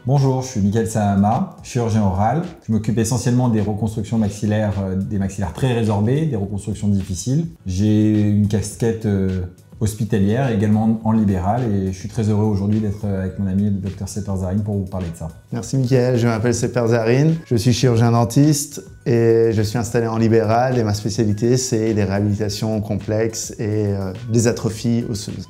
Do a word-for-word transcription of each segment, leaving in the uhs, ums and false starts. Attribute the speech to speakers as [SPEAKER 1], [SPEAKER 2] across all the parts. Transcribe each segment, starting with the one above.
[SPEAKER 1] Bonjour, je suis Mickaël Sahama, chirurgien oral. Je m'occupe essentiellement des reconstructions maxillaires, euh, des maxillaires très résorbés, des reconstructions difficiles. J'ai une casquette euh, hospitalière, également en libéral, et je suis très heureux aujourd'hui d'être avec mon ami le docteur Seper Zarine pour vous parler de ça.
[SPEAKER 2] Merci Mickaël, je m'appelle Seper Zarine, je suis chirurgien dentiste et je suis installé en libéral et ma spécialité c'est les réhabilitations complexes et euh, les atrophies osseuses.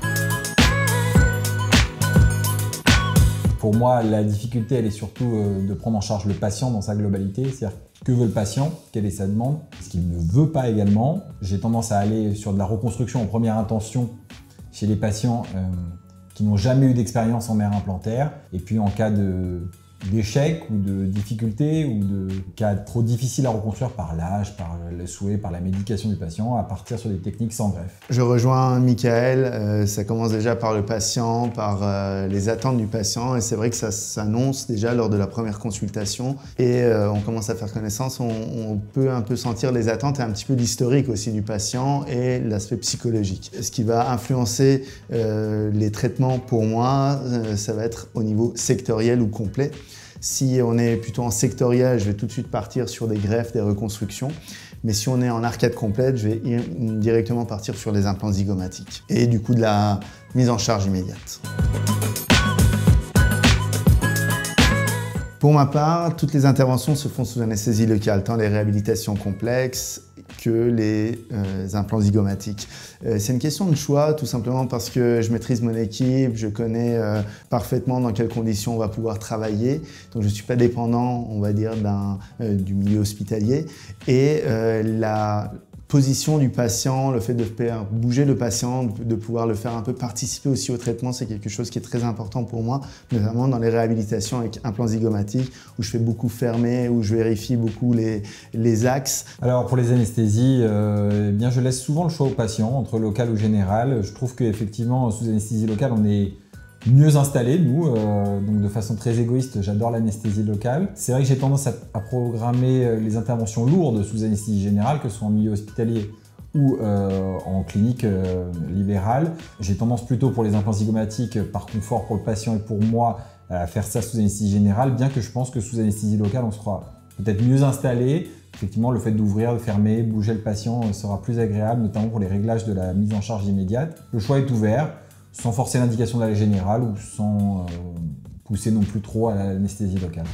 [SPEAKER 1] Pour moi, la difficulté, elle est surtout de prendre en charge le patient dans sa globalité. C'est-à-dire, que veut le patient? Quelle est sa demande? Ce qu'il ne veut pas également. J'ai tendance à aller sur de la reconstruction en première intention chez les patients euh, qui n'ont jamais eu d'expérience en mère implantaire. Et puis, en cas de d'échec ou de difficulté ou de cas trop difficiles à reconstruire par l'âge, par le souhait, par la médication du patient, à partir sur des techniques sans greffe.
[SPEAKER 2] Je rejoins Mickaël, euh, ça commence déjà par le patient, par euh, les attentes du patient et c'est vrai que ça s'annonce déjà lors de la première consultation et euh, on commence à faire connaissance, on, on peut un peu sentir les attentes et un petit peu l'historique aussi du patient et l'aspect psychologique. Ce qui va influencer euh, les traitements pour moi, euh, ça va être au niveau sectoriel ou complet. Si on est plutôt en sectoriel, je vais tout de suite partir sur des greffes, des reconstructions. Mais si on est en arcade complète, je vais directement partir sur les implants zygomatiques. Et du coup, de la mise en charge immédiate. Pour ma part, toutes les interventions se font sous anesthésie locale, tant les réhabilitations complexes que les euh, implants zygomatiques. Euh, c'est une question de choix, tout simplement parce que je maîtrise mon équipe, je connais euh, parfaitement dans quelles conditions on va pouvoir travailler, donc je ne suis pas dépendant, on va dire, d'un, euh, du milieu hospitalier. Et euh, la position du patient, le fait de faire bouger le patient, de pouvoir le faire un peu participer aussi au traitement, c'est quelque chose qui est très important pour moi, notamment dans les réhabilitations avec implants zygomatiques, où je fais beaucoup fermer, où je vérifie beaucoup les, les axes.
[SPEAKER 1] Alors pour les anesthésies, euh, eh bien je laisse souvent le choix au patient, entre local ou général. Je trouve qu'effectivement, sous anesthésie locale, on est mieux installé, nous, euh, donc de façon très égoïste, j'adore l'anesthésie locale. C'est vrai que j'ai tendance à, à programmer les interventions lourdes sous anesthésie générale, que ce soit en milieu hospitalier ou euh, en clinique euh, libérale. J'ai tendance plutôt pour les implants zygomatiques, par confort pour le patient et pour moi, à faire ça sous anesthésie générale, bien que je pense que sous anesthésie locale, on sera peut-être mieux installé. Effectivement, le fait d'ouvrir, de fermer, bouger le patient sera plus agréable, notamment pour les réglages de la mise en charge immédiate. Le choix est ouvert, sans forcer l'indication d'aller générale ou sans euh, pousser non plus trop à l'anesthésie locale.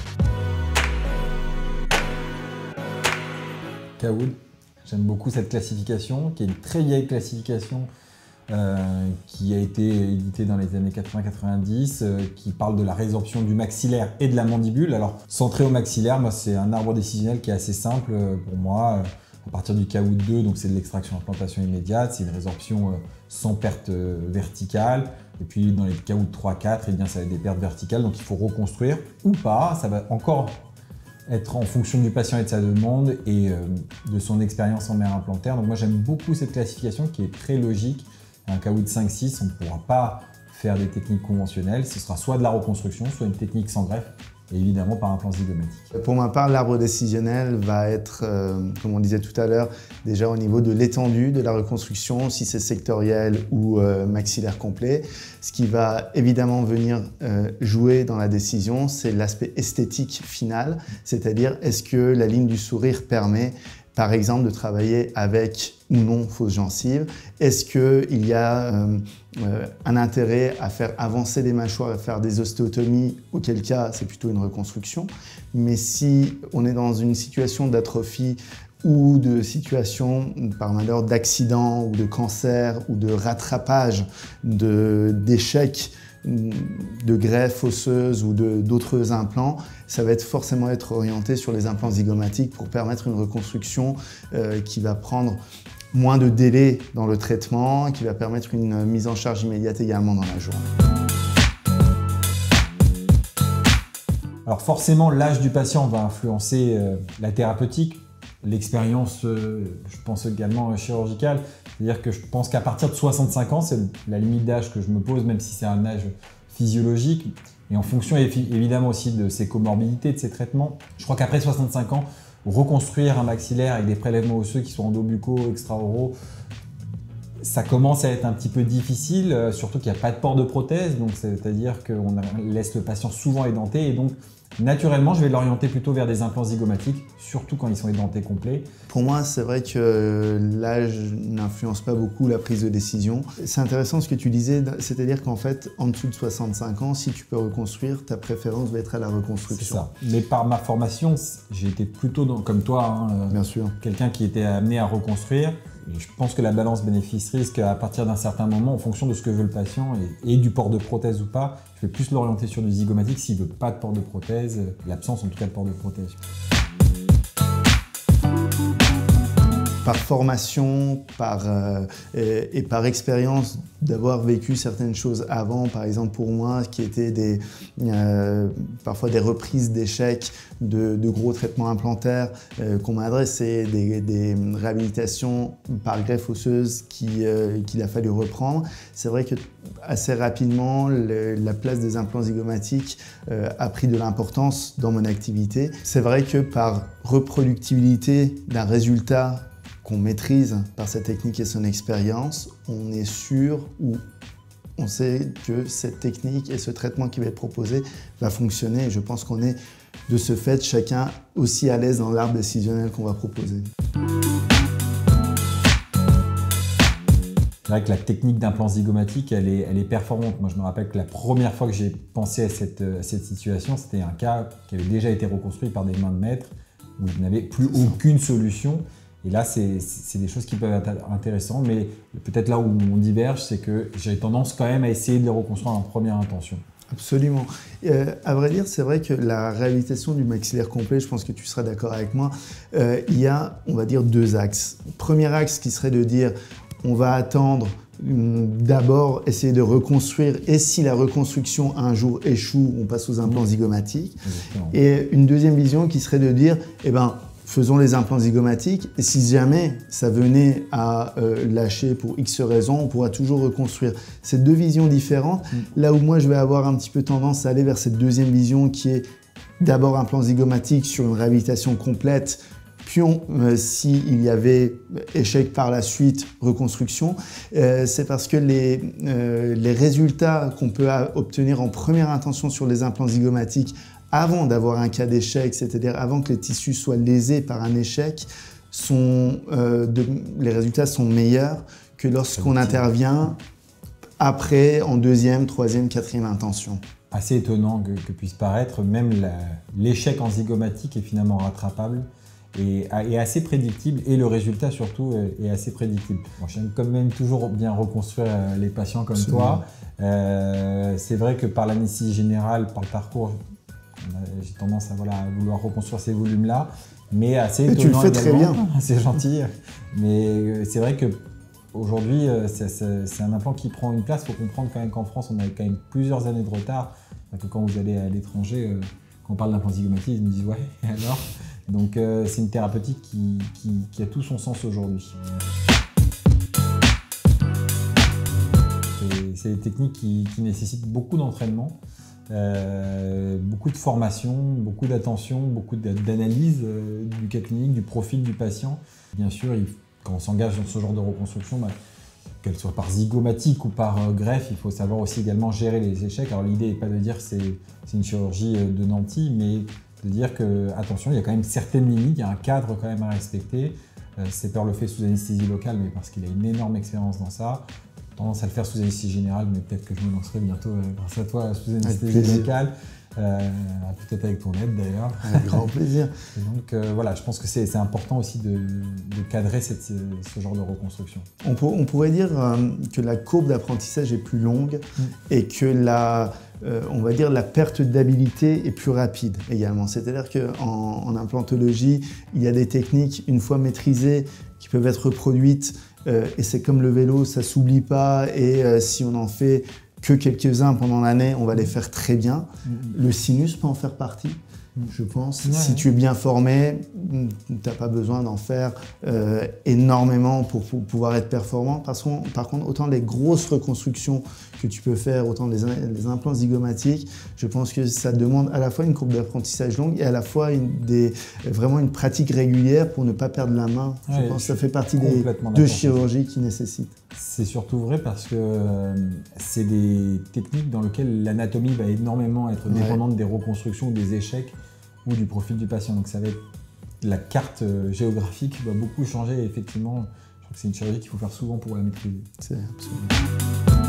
[SPEAKER 1] Caoud, j'aime beaucoup cette classification, qui est une très vieille classification euh, qui a été éditée dans les années quatre-vingts quatre-vingt-dix, euh, qui parle de la résorption du maxillaire et de la mandibule. Alors, centré au maxillaire, moi, c'est un arbre décisionnel qui est assez simple euh, pour moi. À partir du Caoud deux, donc c'est de l'extraction implantation immédiate, c'est une résorption euh, sans perte euh, verticale. Et puis dans les Caoud trois quatre, eh bien, ça a des pertes verticales, donc il faut reconstruire ou pas. Ça va encore être en fonction du patient et de sa demande et euh, de son expérience en mère implantaire. Donc moi j'aime beaucoup cette classification qui est très logique. Un Caoud cinq six, on ne pourra pas faire des techniques conventionnelles. Ce sera soit de la reconstruction, soit une technique sans greffe. Et évidemment par implant zygomatique.
[SPEAKER 2] Pour ma part, l'arbre décisionnel va être, euh, comme on disait tout à l'heure, déjà au niveau de l'étendue de la reconstruction, si c'est sectoriel ou euh, maxillaire complet. Ce qui va évidemment venir euh, jouer dans la décision, c'est l'aspect esthétique final, c'est-à-dire est-ce que la ligne du sourire permet par exemple de travailler avec ou non fausse gencive. Est-ce qu'il y a euh, euh, un intérêt à faire avancer les mâchoires, à faire des ostéotomies, auquel cas c'est plutôt une reconstruction. Mais si on est dans une situation d'atrophie ou de situation par malheur d'accident ou de cancer ou de rattrapage d'échecs de greffe osseuse ou d'autres implants, ça va être forcément être orienté sur les implants zygomatiques pour permettre une reconstruction euh, qui va prendre moins de délai dans le traitement, qui va permettre une mise en charge immédiate également dans la journée.
[SPEAKER 1] Alors forcément, l'âge du patient va influencer euh, la thérapeutique, l'expérience, euh, je pense également euh, chirurgicale. C'est-à-dire que je pense qu'à partir de soixante-cinq ans, c'est la limite d'âge que je me pose, même si c'est un âge physiologique. Et en fonction évidemment aussi de ses comorbidités, de ses traitements. Je crois qu'après soixante-cinq ans, reconstruire un maxillaire avec des prélèvements osseux qui sont endobuccaux, extra-oraux, Ça commence à être un petit peu difficile, euh, surtout qu'il n'y a pas de port de prothèse, donc c'est-à-dire qu'on laisse le patient souvent édenté et donc naturellement je vais l'orienter plutôt vers des implants zygomatiques, surtout quand ils sont édentés complets.
[SPEAKER 2] Pour moi, c'est vrai que l'âge n'influence pas beaucoup la prise de décision. C'est intéressant ce que tu disais, c'est-à-dire qu'en fait, en dessous de soixante-cinq ans, si tu peux reconstruire, ta préférence va être à la reconstruction.
[SPEAKER 1] C'est ça. Mais par ma formation, j'ai été plutôt dans, comme toi, hein,
[SPEAKER 2] Bien sûr.
[SPEAKER 1] quelqu'un qui était amené à reconstruire. Je pense que la balance bénéfice-risque, à partir d'un certain moment, en fonction de ce que veut le patient et, et du port de prothèse ou pas, je vais plus l'orienter sur du zygomatique s'il ne veut pas de port de prothèse, l'absence en tout cas de port de prothèse.
[SPEAKER 2] Par formation par, euh, et, et par expérience d'avoir vécu certaines choses avant, par exemple pour moi, qui étaient des, euh, parfois des reprises d'échecs de, de gros traitements implantaires euh, qu'on m'a adressés, des, des réhabilitations par greffe osseuse qu'il euh, qu'il a fallu reprendre. C'est vrai que assez rapidement, le, la place des implants zygomatiques euh, a pris de l'importance dans mon activité. C'est vrai que par reproductibilité d'un résultat qu'on maîtrise par sa technique et son expérience, on est sûr ou on sait que cette technique et ce traitement qui va être proposé va fonctionner. Et je pense qu'on est de ce fait chacun aussi à l'aise dans l'arbre décisionnel qu'on va proposer.
[SPEAKER 1] C'est vrai que la technique d'implant zygomatique, elle est, elle est performante. Moi, je me rappelle que la première fois que j'ai pensé à cette, à cette situation, c'était un cas qui avait déjà été reconstruit par des mains de maître, où il n'avait plus aucune solution. Et là, c'est des choses qui peuvent être intéressantes, mais peut-être là où on diverge, c'est que j'ai tendance quand même à essayer de les reconstruire en première intention.
[SPEAKER 2] Absolument. Euh, à vrai dire, c'est vrai que la réhabilitation du maxillaire complet, je pense que tu seras d'accord avec moi, euh, il y a, on va dire, deux axes. Premier axe qui serait de dire, on va attendre d'abord essayer de reconstruire et si la reconstruction un jour échoue, on passe aux implants zygomatiques. Exactement. Et une deuxième vision qui serait de dire, eh ben, faisons les implants zygomatiques et si jamais ça venait à euh, lâcher pour X raisons, on pourra toujours reconstruire. Ces deux visions différentes, mmh. là où moi je vais avoir un petit peu tendance à aller vers cette deuxième vision qui est d'abord implant zygomatique sur une réhabilitation complète, puis euh, s'il y avait échec par la suite, reconstruction, euh, c'est parce que les, euh, les résultats qu'on peut obtenir en première intention sur les implants zygomatiques avant d'avoir un cas d'échec, c'est-à-dire avant que les tissus soient lésés par un échec, sont, euh, de, les résultats sont meilleurs que lorsqu'on intervient après, en deuxième, troisième, quatrième intention.
[SPEAKER 1] Assez étonnant que, que puisse paraître, même l'échec en zygomatique est finalement rattrapable et est assez prédictible et le résultat surtout est assez prédictible. Bon, j'aime quand même toujours bien reconstruire les patients comme Absolument. Toi. Euh, C'est vrai que par l'anesthésie générale, par le parcours, j'ai tendance à, voilà, à vouloir reconstruire ces volumes-là, mais assez étonnant.
[SPEAKER 2] Et tu le fais très bien.
[SPEAKER 1] C'est gentil, mais c'est vrai qu'aujourd'hui, c'est un implant qui prend une place. Il faut comprendre quand même qu'en France, on a quand même plusieurs années de retard. Que quand vous allez à l'étranger, quand on parle d'implant zygomatique, ils me disent « ouais, et alors ?» Donc euh, c'est une thérapeutique qui, qui, qui a tout son sens aujourd'hui. C'est des techniques qui, qui nécessitent beaucoup d'entraînement. Euh, beaucoup de formation, beaucoup d'attention, beaucoup d'analyse euh, du cas clinique, du profil du patient. Bien sûr, il, quand on s'engage dans ce genre de reconstruction, bah, qu'elle soit par zygomatique ou par euh, greffe, il faut savoir aussi également gérer les échecs. Alors l'idée n'est pas de dire que c'est une chirurgie de nantis, mais de dire que, attention, il y a quand même certaines limites, il y a un cadre quand même à respecter. Euh, Sepper le fait sous anesthésie locale, mais parce qu'il a une énorme expérience dans ça. Tendance à le faire sous anesthésie générale, mais peut-être que je me lancerai bientôt euh, grâce à toi sous anesthésie locale, euh, peut-être avec ton aide d'ailleurs.
[SPEAKER 2] Avec grand plaisir.
[SPEAKER 1] Et donc euh, voilà, je pense que c'est important aussi de, de cadrer cette, ce genre de reconstruction.
[SPEAKER 2] On, pour, on pourrait dire euh, que la courbe d'apprentissage est plus longue mmh. et que la, euh, on va dire la perte d'habilité est plus rapide également. C'est-à-dire qu'en en implantologie, il y a des techniques, une fois maîtrisées, qui peuvent être reproduites. Euh, et c'est comme le vélo, ça s'oublie pas et euh, si on en fait que quelques-uns pendant l'année, on va les faire très bien. Mm-hmm. Le sinus peut en faire partie, mm-hmm. je pense. Ouais. Si tu es bien formé, tu n'as pas besoin d'en faire euh, énormément pour, pour pouvoir être performant. Parce qu'on, par contre, autant les grosses reconstructions que tu peux faire, autant les, les implants zygomatiques, je pense que ça demande à la fois une courbe d'apprentissage longue et à la fois une, des, vraiment une pratique régulière pour ne pas perdre la main. Je ouais, pense que ça fait partie des deux chirurgies qui nécessitent.
[SPEAKER 1] C'est surtout vrai parce que euh, c'est des techniques dans lesquelles l'anatomie va énormément être dépendante ouais. des reconstructions ou des échecs ou du profil du patient. Donc ça va être, la carte euh, géographique va beaucoup changer et effectivement, je crois que c'est une chirurgie qu'il faut faire souvent pour la maîtriser.
[SPEAKER 2] C'est absolument.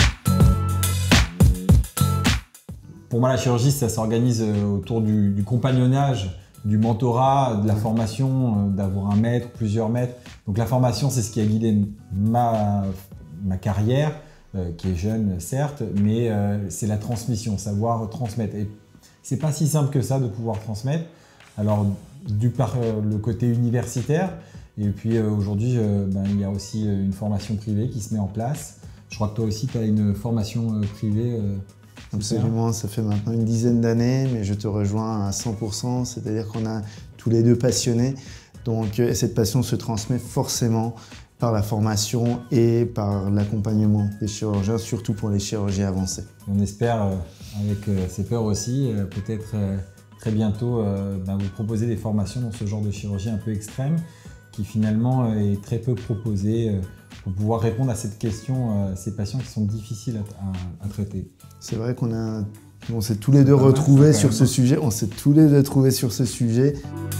[SPEAKER 1] Pour moi, la chirurgie, ça s'organise autour du, du compagnonnage, du mentorat, de la formation, d'avoir un maître, plusieurs maîtres. Donc la formation, c'est ce qui a guidé ma, ma carrière, euh, qui est jeune certes, mais euh, c'est la transmission, savoir transmettre. Et c'est pas si simple que ça de pouvoir transmettre. Alors, du par euh, le côté universitaire, et puis euh, aujourd'hui, euh, ben, il y a aussi une formation privée qui se met en place. Je crois que toi aussi, tu as une formation euh, privée. Euh,
[SPEAKER 2] Absolument, ça fait maintenant une dizaine d'années, mais je te rejoins à cent pour cent, c'est-à-dire qu'on a tous les deux passionnés. Donc, et cette passion se transmet forcément par la formation et par l'accompagnement des chirurgiens, surtout pour les chirurgiens avancés.
[SPEAKER 1] On espère, euh, avec euh, ces peurs aussi, euh, peut-être euh, très bientôt euh, ben, vous proposer des formations dans ce genre de chirurgie un peu extrême, qui finalement euh, est très peu proposée euh, pour pouvoir répondre à cette question, euh, ces patients qui sont difficiles à, à, à traiter.
[SPEAKER 2] C'est vrai qu'on a, on s'est tous les deux retrouvés sur ce sujet, on s'est tous les deux trouvés sur ce sujet.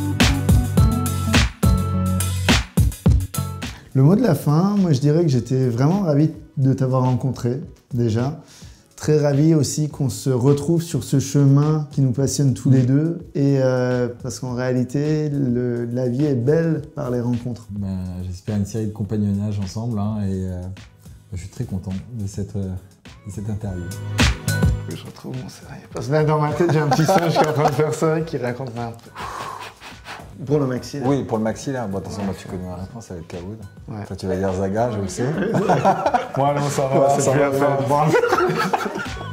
[SPEAKER 2] Le mot de la fin, moi je dirais que j'étais vraiment ravi de t'avoir rencontré déjà. Très ravi aussi qu'on se retrouve sur ce chemin qui nous passionne tous les deux. Et euh, parce qu'en réalité, le, la vie est belle par les rencontres.
[SPEAKER 1] Ben, j'espère une série de compagnonnages ensemble hein, et euh, je suis très content de cette, euh, de cette interview.
[SPEAKER 2] Je retrouve mon sérieux. Parce que là dans ma tête, j'ai un petit singe qui est en train de faire ça et qui raconte un peu. Pour le maxillaire.
[SPEAKER 1] Oui, pour le maxillaire. Bon, attention, moi tu connais ma réponse avec Kawood. Ouais. Toi tu vas dire Zaga, je le sais.
[SPEAKER 2] Moi non, ça va, ouais, c'est plus à faire.